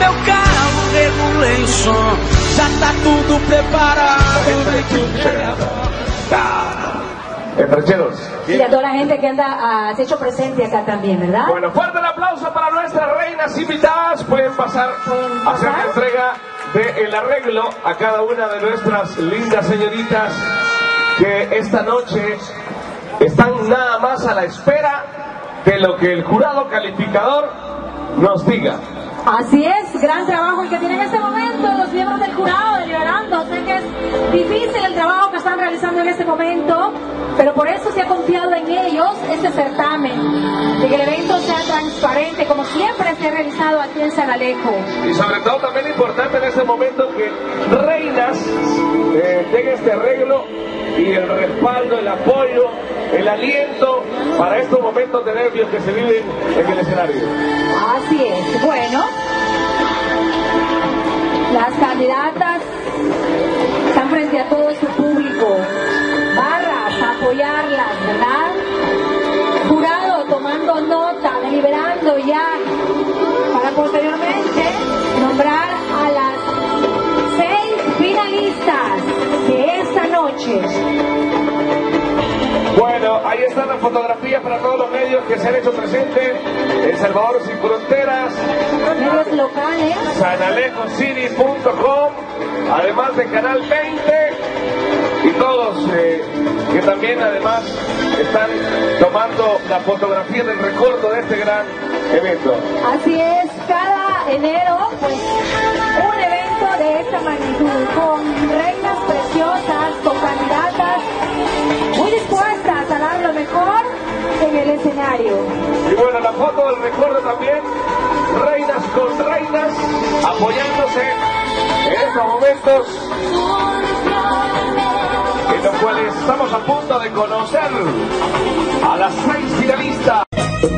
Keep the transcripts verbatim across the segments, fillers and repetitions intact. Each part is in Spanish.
meu carro, regulei o som, já tá tudo preparado. Estrecheros. Y a toda la gente que anda uh, se ha hecho presente acá también, ¿verdad? Bueno, fuerte el aplauso para nuestras reinas invitadas. Pueden pasar ¿Pueden a hacer la pasar? entrega del arreglo a cada una de nuestras lindas señoritas que esta noche están nada más a la espera de lo que el jurado calificador nos diga. Así es, gran trabajo el que tienen en este momento los miembros del jurado deliberando. Sé que es difícil el trabajo que están realizando en este momento, pero por eso se ha confiado en ellos este certamen, de que el evento sea transparente, como siempre se ha realizado aquí en San Alejo. Y sobre todo también importante en este momento que reinas eh, tenga este arreglo y el respaldo, el apoyo, el aliento para estos momentos de nervios que se viven en el escenario. Así es, bueno, las candidatas están frente a todo su público, barras a apoyarlas, ¿verdad? Jurado tomando nota, deliberando ya, para posteriormente nombrar a las seis finalistas de esta noche. Bueno, ahí está la fotografía para todos los medios que se han hecho presentes. El Salvador Sin Fronteras, Medios locales, san alejo city punto com, además de Canal veinte y todos eh, que también además están tomando la fotografía del recuerdo de este gran evento. así es, cada enero pues un evento de esta magnitud, con reinas preciosas, con candidatas muy dispuestas a dar lo mejor en el escenario. Y bueno, la foto del recuerdo también, reinas con reinas, apoyándose en estos momentos, en los cuales estamos a punto de conocer a las seis finalistas.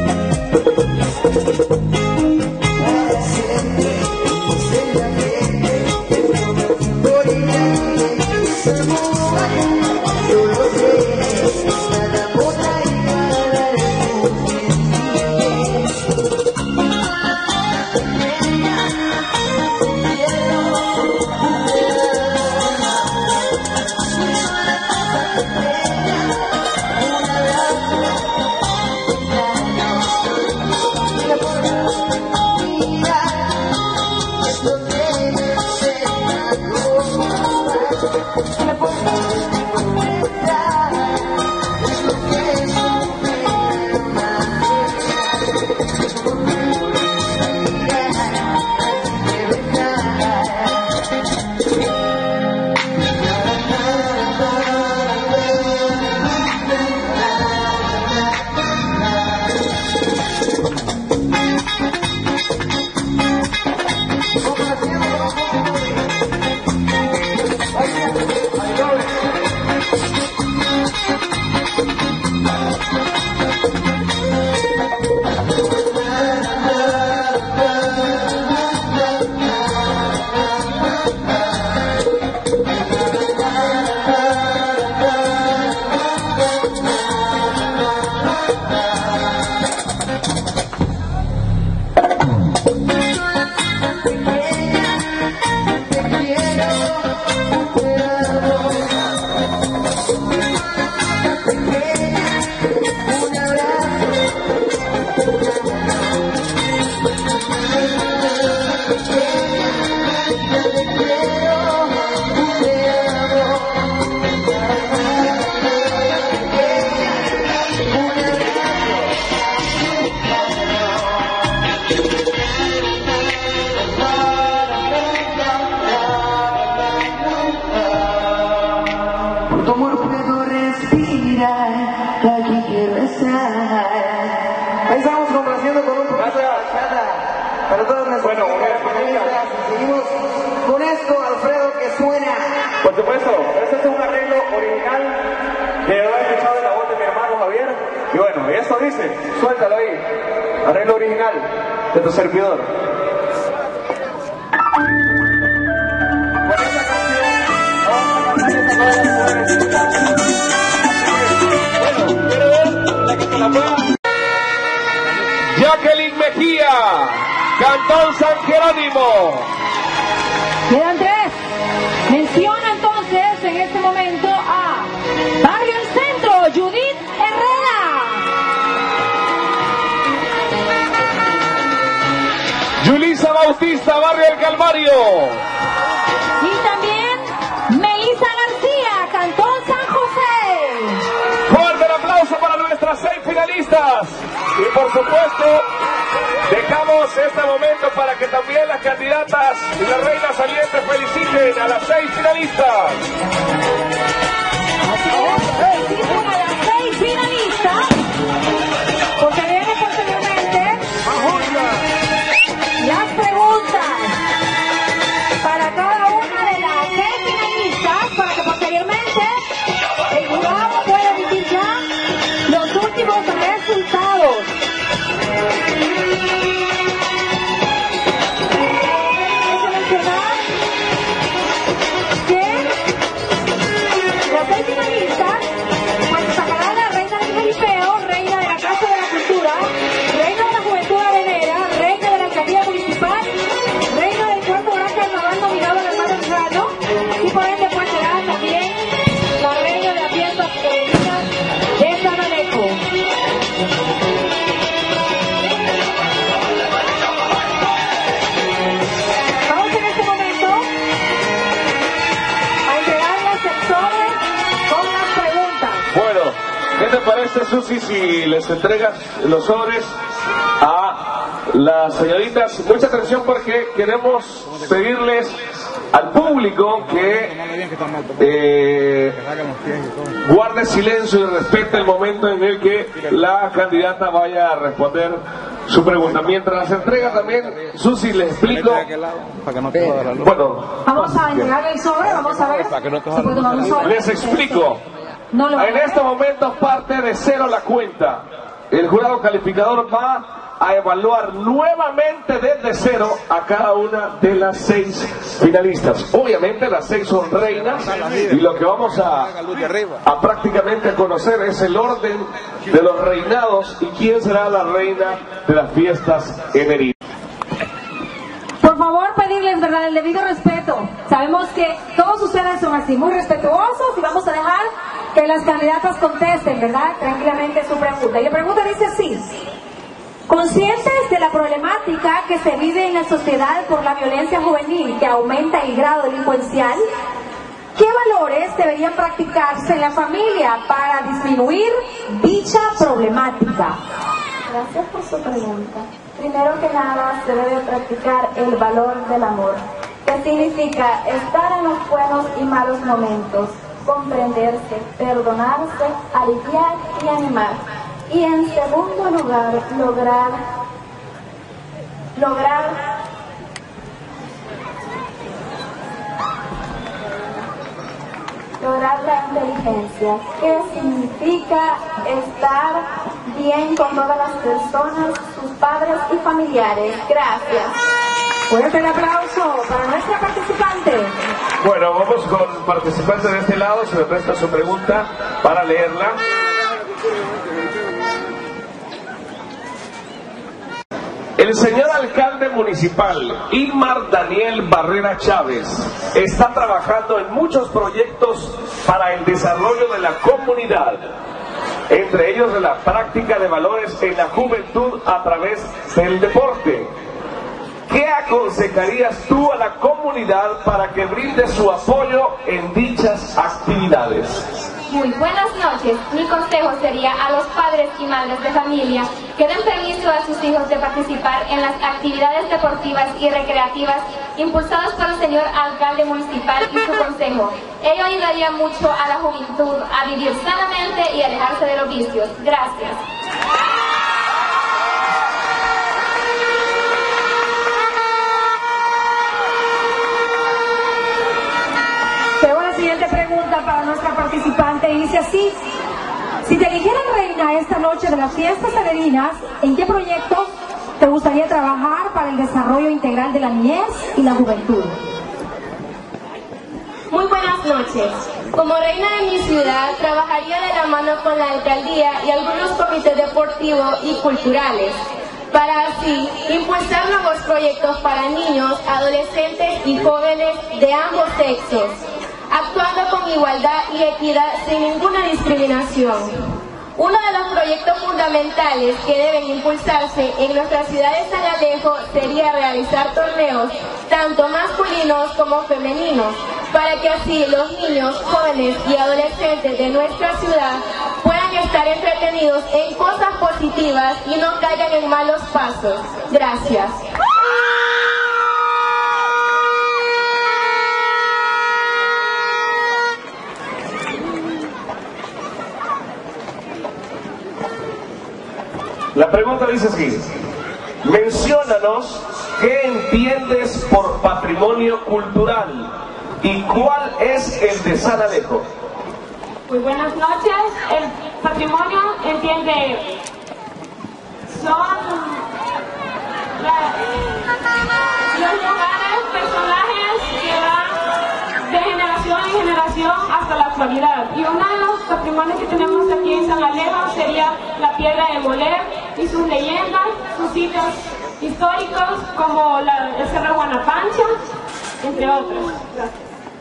Ahí estamos complaciendo con un poquito de bachata para todas nuestras Bueno, familias. Seguimos con esto, Alfredo, que suena. Por supuesto, este es un arreglo original que yo he escuchado de la voz de mi hermano Javier. Y bueno, y esto dice, suéltalo ahí, arreglo original de tu servidor. Con esta canción vamos a cantar esta canción. Bueno, quiero ver la que se la pueda. Jacqueline Mejía. Cantón San Jerónimo. Quedan tres. Menciona entonces en este momento a Barrio El Centro, Judith Herrera. Yulisa Bautista, Barrio El Calvario. Y también Melissa García, Cantón San José. Fuerte el aplauso para nuestras seis finalistas. Y por supuesto, dejamos este momento para que también las candidatas y la reina saliente feliciten a las seis finalistas. Así es, feliciten a las seis finalistas, porque viene posteriormente las preguntas para cada una de las seis finalistas, para que posteriormente el jurado pueda emitir ya los últimos resultados. ¿Qué te parece, Susi, si les entregas los sobres a las señoritas? Mucha atención porque queremos pedirles al público que eh, guarde silencio y respete el momento en el que la candidata vaya a responder su pregunta. Mientras las entrega también, Susi, les explico. Bueno, vamos a entregarle el sobre, vamos a ver. Les explico. No lo en este momento parte de cero la cuenta. El jurado calificador va a evaluar nuevamente desde cero a cada una de las seis finalistas. Obviamente las seis son reinas y lo que vamos a, a prácticamente conocer es el orden de los reinados y quién será la reina de las fiestas en Herida. Por favor, pedirles, ¿verdad?, el debido respeto. Sabemos que todos ustedes son así, muy respetuosos, y vamos a dejar que las candidatas contesten, ¿verdad?, tranquilamente su pregunta. Y la pregunta dice así: conscientes de la problemática que se vive en la sociedad por la violencia juvenil que aumenta el grado delincuencial, ¿qué valores deberían practicarse en la familia para disminuir dicha problemática? Gracias por su pregunta. Primero que nada, se debe practicar el valor del amor, que significa estar en los buenos y malos momentos, comprenderse, perdonarse, aliviar y animar. Y en segundo lugar, lograr, lograr, lograr la inteligencia, que significa estar bien con todas las personas, sus padres y familiares. Gracias. Fuerte el aplauso para nuestra participante. Bueno, vamos con participantes de este lado. Se me presta su pregunta para leerla. El señor alcalde municipal, Ilmar Daniel Barrera Chávez, está trabajando en muchos proyectos para el desarrollo de la comunidad, entre ellos de la práctica de valores en la juventud a través del deporte. ¿Qué aconsejarías tú a la comunidad para que brinde su apoyo en dichas actividades? Muy buenas noches. Mi consejo sería a los padres y madres de familia que den permiso a sus hijos de participar en las actividades deportivas y recreativas impulsadas por el señor alcalde municipal y su consejo. Ello ayudaría mucho a la juventud a vivir sanamente y alejarse de los vicios. Gracias. Tengo la siguiente pregunta para nuestra participante y dice así: si te eligieran reina esta noche de las fiestas heredinas, ¿en qué proyectos te gustaría trabajar para el desarrollo integral de la niñez y la juventud? Muy buenas noches. Como reina de mi ciudad, trabajaría de la mano con la alcaldía y algunos comités deportivos y culturales para así impulsar nuevos proyectos para niños, adolescentes y jóvenes de ambos sexos, actuando con igualdad y equidad sin ninguna discriminación. Uno de los proyectos fundamentales que deben impulsarse en nuestra ciudad de San Alejo sería realizar torneos, tanto masculinos como femeninos, para que así los niños, jóvenes y adolescentes de nuestra ciudad puedan estar entretenidos en cosas positivas y no caigan en malos pasos. Gracias. La pregunta dice así: menciónanos qué entiendes por patrimonio cultural y cuál es el de San Alejo. Muy buenas noches. El patrimonio entiende son la, los lugares, personajes que van de generación en generación hasta la actualidad. Y uno de los patrimonios que tenemos aquí en San Alejo sería la Piedra de Moler y sus leyendas, sus sitios históricos como la, el Cerro Guanapancha, entre otros. Gracias.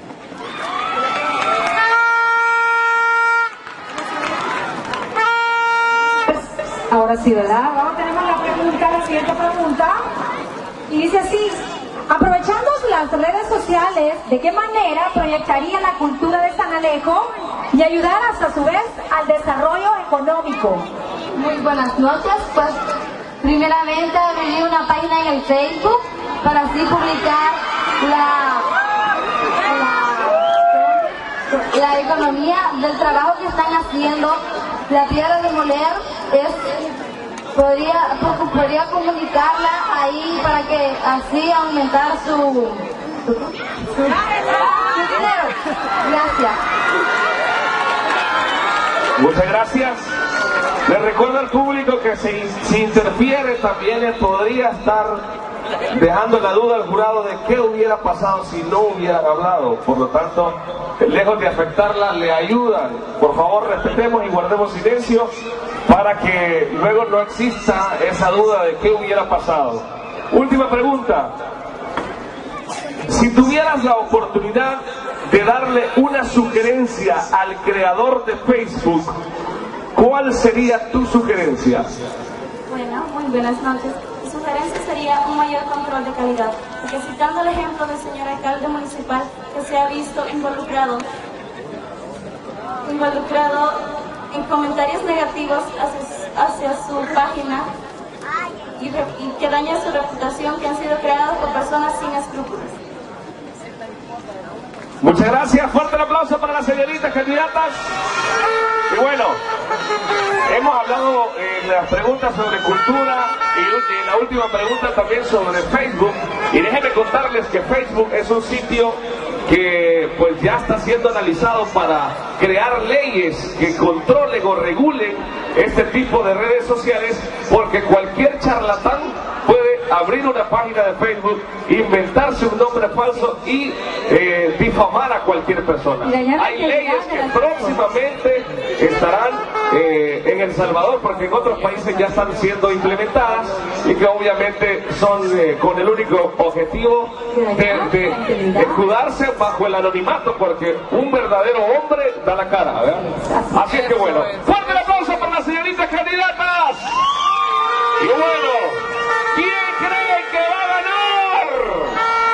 Ahora sí, ¿verdad? Ahora tenemos la pregunta, la siguiente pregunta. Y dice así: aprovechando las redes sociales, ¿de qué manera proyectaría la cultura de San Alejo y ayudar a su vez al desarrollo económico? Muy buenas noches. Pues primeramente abriré una página en el Facebook para así publicar la, la, la economía del trabajo que están haciendo. La Piedra de Moler es, podría, podría comunicarla ahí para que así aumentar su, su, su, su dinero. Gracias. Muchas gracias. Le recuerdo al público que si, si interfiere también él podría estar dejando la duda al jurado de qué hubiera pasado si no hubieran hablado. Por lo tanto, lejos de afectarla, le ayudan. Por favor, respetemos y guardemos silencio para que luego no exista esa duda de qué hubiera pasado. Última pregunta. Si tuvieras la oportunidad de darle una sugerencia al creador de Facebook, ¿cuál sería tu sugerencia? Bueno, muy buenas noches. Mi sugerencia sería un mayor control de calidad, porque citando el ejemplo del señor alcalde municipal que se ha visto involucrado, involucrado en comentarios negativos hacia, hacia su página y, re, y que daña su reputación, que han sido creados por personas sin escrúpulos. Muchas gracias, fuerte el aplauso para las señoritas candidatas. Y bueno, hemos hablado en las preguntas sobre cultura y en la última pregunta también sobre Facebook. Y déjenme contarles que Facebook es un sitio que pues ya está siendo analizado para crear leyes que controlen o regulen este tipo de redes sociales, porque cualquier charlatán puede abrir una página de Facebook, inventarse un nombre falso y eh, difamar a cualquier persona. Hay leyes que próximamente estarán eh, en El Salvador, porque en otros países ya están siendo implementadas y que obviamente son eh, con el único objetivo de, de, de escudarse bajo el anonimato, porque un verdadero hombre da la cara, ¿verdad? Así es que bueno, fuerte el aplauso para las señoritas candidatas. Y bueno, ¿quién cree que va a ganar?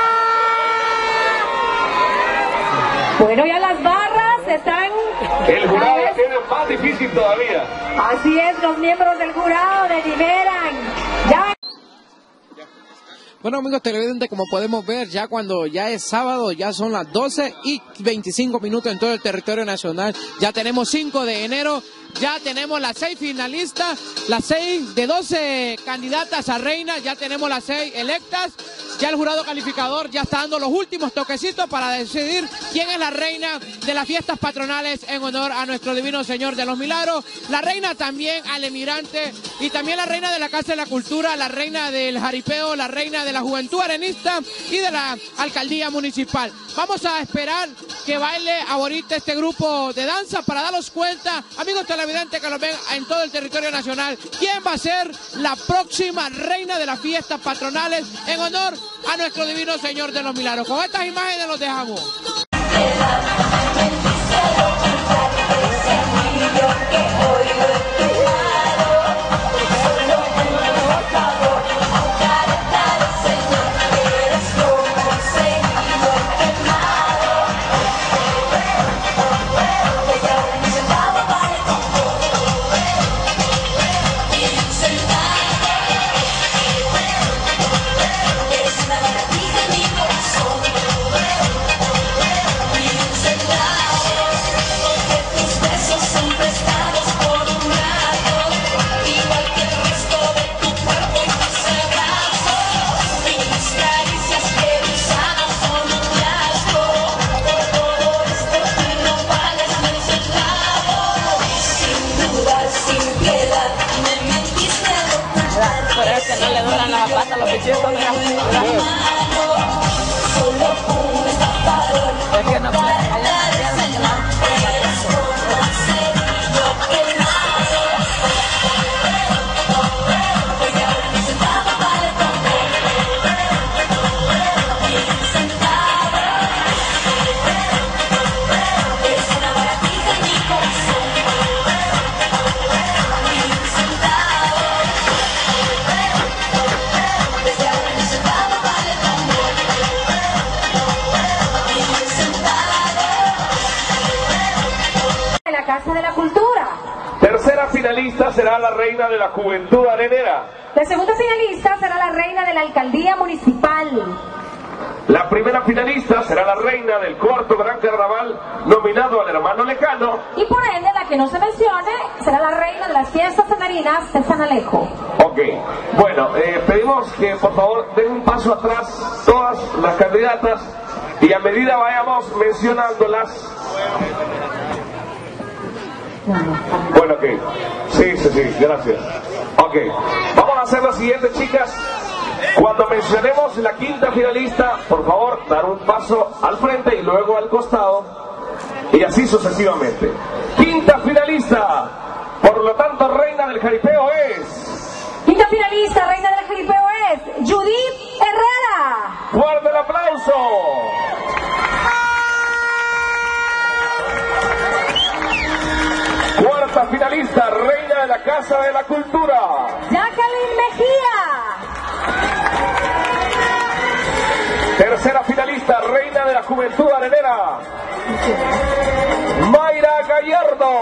Bueno, ya las barras están... El jurado la tiene más difícil todavía. Así es, los miembros del jurado deliberan. Ya... Bueno, amigos televidentes, como podemos ver, ya cuando ya es sábado, ya son las doce y veinticinco minutos en todo el territorio nacional. Ya tenemos cinco de enero, ya tenemos las seis finalistas, las seis de doce candidatas a reina, ya tenemos las seis electas. Ya el jurado calificador ya está dando los últimos toquecitos para decidir quién es la reina de las fiestas patronales en honor a nuestro divino Señor de los Milagros. La reina también al emigrante y también la reina de la Casa de la Cultura, la reina del jaripeo, la reina de la Juventud Arenista y de la Alcaldía Municipal. Vamos a esperar que baile ahorita este grupo de danza para darnos cuenta, amigos televidentes. televidentes que nos ven en todo el territorio nacional, ¿quién va a ser la próxima reina de las fiestas patronales en honor a nuestro divino Señor de los Milagros? Con estas imágenes los dejamos. Que no le duran las patas, los pichitos, mira. Es que no puede Casa de la Cultura. Tercera finalista será la reina de la Juventud Arenera. La segunda finalista será la reina de la Alcaldía Municipal. La primera finalista será la reina del cuarto Gran Carnaval, nominado al hermano lejano. Y por ende, la que no se mencione, será la reina de las fiestas femeninas de San Alejo. Ok, bueno, eh, pedimos que por favor den un paso atrás todas las candidatas y a medida vayamos mencionándolas. Bueno, ok. Sí, sí, sí, gracias. Ok, vamos a hacer lo siguiente, chicas. Cuando mencionemos la quinta finalista, por favor, dar un paso al frente y luego al costado. Y así sucesivamente. Quinta finalista, por lo tanto, reina del jaripeo es... Quinta finalista, reina del jaripeo es Judith Herrera. ¡Fuerte el aplauso! Cuarta finalista, reina de la Casa de la Cultura, Jacqueline Mejía. Tercera finalista, reina de la Juventud Arenera, Mayra Gallardo.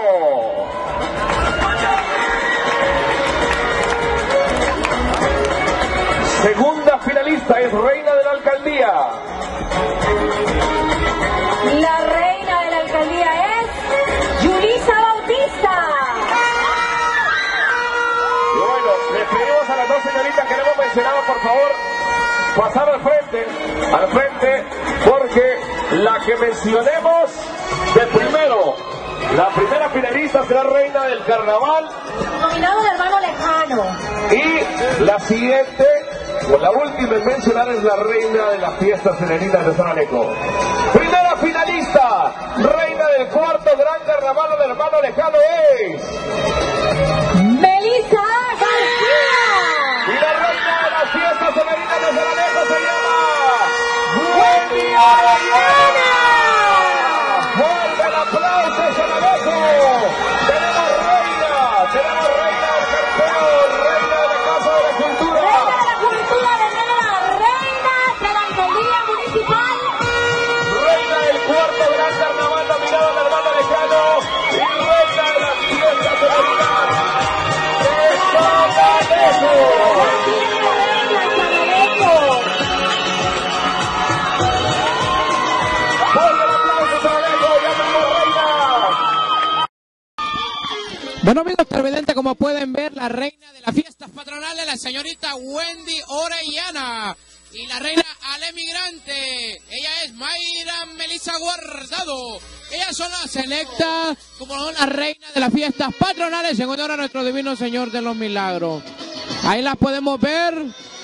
Segunda finalista es reina de la Alcaldía. La reina de la Alcaldía es Yulisa Bautista. Y bueno, les pedimos a las dos señoritas que le hemos mencionado, por favor, pasar al frente, al frente, porque la que mencionemos de primero, la primera finalista será reina del carnaval, nominado al hermano lejano. y la siguiente, o la última en mencionar, es la reina de las fiestas femeninas de San Alejo. Primera finalista, reina del cuarto Gran Carnaval del hermano lejano es Melissa García. Y la reina de las fiestas femeninas de San Alejo se llama Wendy Orellana. ¡Fuerte el aplauso, San Alejo! Tenemos reina, tenemos reina del caripeo, reina de la Casa de la Cultura. Reina de la Cultura Arenera, reina de la Alcaldía Municipal. Reina del cuarto Gran Carnaval nominado al hermano lejano y reina de las fiestas femeninas de San Alejo. Bueno, amigos televidentes, como pueden ver, la reina de las fiestas patronales, la señorita Wendy Orellana, y la reina Alemigrante, ella es Mayra Melissa Guardado. Ellas son las selectas como son las reinas de las fiestas patronales en honor a nuestro divino Señor de los Milagros. Ahí las podemos ver.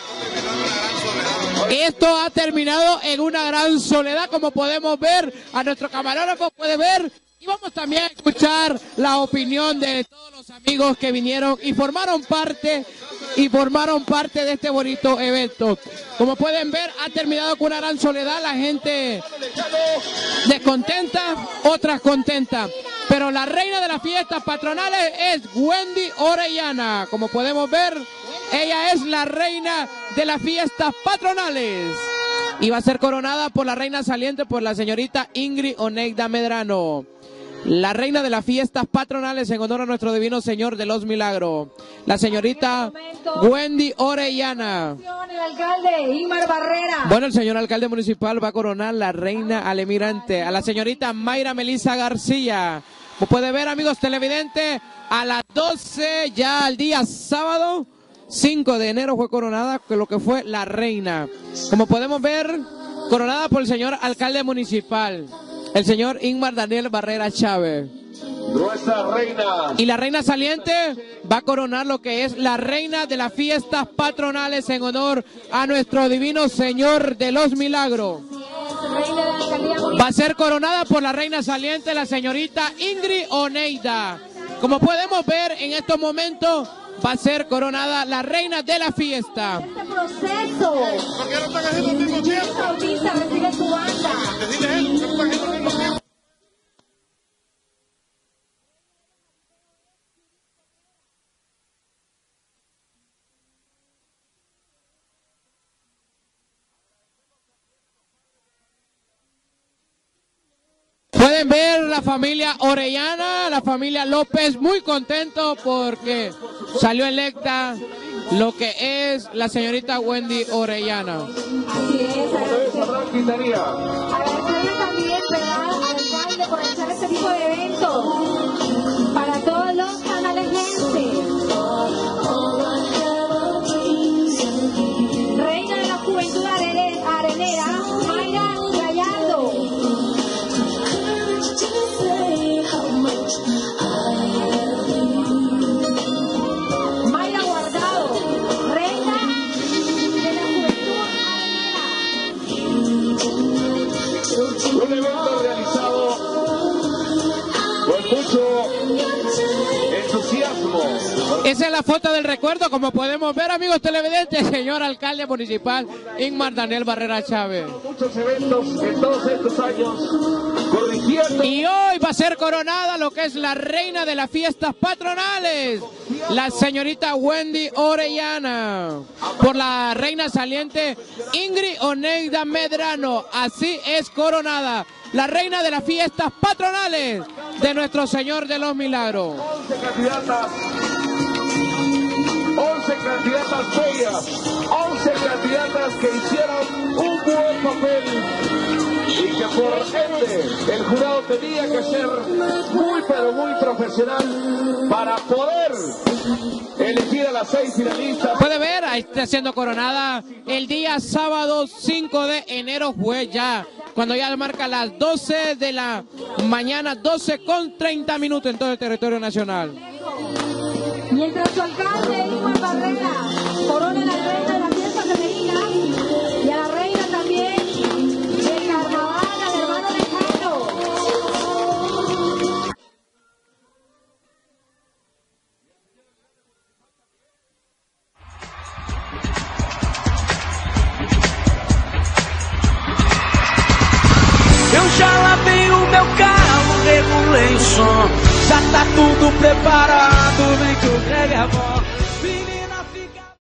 Esto ha terminado en una gran soledad, como podemos ver. A nuestro camarógrafo puede ver Y vamos también a escuchar la opinión de todos los amigos que vinieron y formaron parte y formaron parte de este bonito evento. Como pueden ver, ha terminado con una gran soledad, la gente descontenta, otras contentas. Pero la reina de las fiestas patronales es Wendy Orellana. Como podemos ver, ella es la reina de las fiestas patronales. Y va a ser coronada por la reina saliente, por la señorita Ingrid Oneida Medrano. La reina de las fiestas patronales en honor a nuestro divino Señor de los Milagros. La señorita Wendy Orellana. El alcalde Ingmar Barrera. Bueno, el señor alcalde municipal va a coronar la reina al emirante, a la señorita Mayra Melisa García. Como puede ver, amigos televidentes, a las doce, ya el día sábado, cinco de enero, fue coronada lo que fue la reina. Como podemos ver, coronada por el señor alcalde municipal, el señor Ingmar Daniel Barrera Chávez. Nuestra reina. Y la reina saliente va a coronar lo que es la reina de las fiestas patronales en honor a nuestro divino Señor de los Milagros. Va a ser coronada por la reina saliente, la señorita Ingrid Oneida. Como podemos ver en estos momentos, va a ser coronada la reina de la fiesta. Este proceso. ¿Por qué no están haciendo al mismo tiempo? Bautista, recibe su banda. Decirle él, no están haciendo al mismo tiempo. Pueden ver la familia Orellana, la familia López, muy contento porque salió electa lo que es la señorita Wendy Orellana. Así es, agradecerle también, ¿verdad?, al alcalde por hacer este tipo de eventos para todos los canalejenses. Reina de la Juventud Arenera, Mayra Gallardo. Mayra Guardado, reina de la Juventud Arenera. Un evento realizado con mucho entusiasmo. Esa es la foto del recuerdo, como podemos ver, amigos televidentes, señor alcalde municipal Ingmar Daniel Barrera Chávez. Muchos eventos en todos estos años corrigiendo. Y hoy va a ser coronada lo que es la reina de las fiestas patronales, la señorita Wendy Orellana, por la reina saliente Ingrid Oneida Medrano. Así es coronada la reina de las fiestas patronales de nuestro Señor de los Milagros. once candidatas, once candidatas bellas, once candidatas que hicieron un buen papel y que por ende el jurado tenía que ser muy pero muy profesional para poder elegir a las seis finalistas. Puede ver, ahí está siendo coronada el día sábado cinco de enero, fue ya cuando ya marca las doce de la mañana, doce con treinta minutos en todo el territorio nacional. Mientras su alcalde Ingmar Barrera corona a la reina de las fiestas femeninas y a la reina también del carnaval, al hermano lejano. Eu já lavei o meu carro, regulei o som. Já tá tudo preparado, vem que o breve é bom.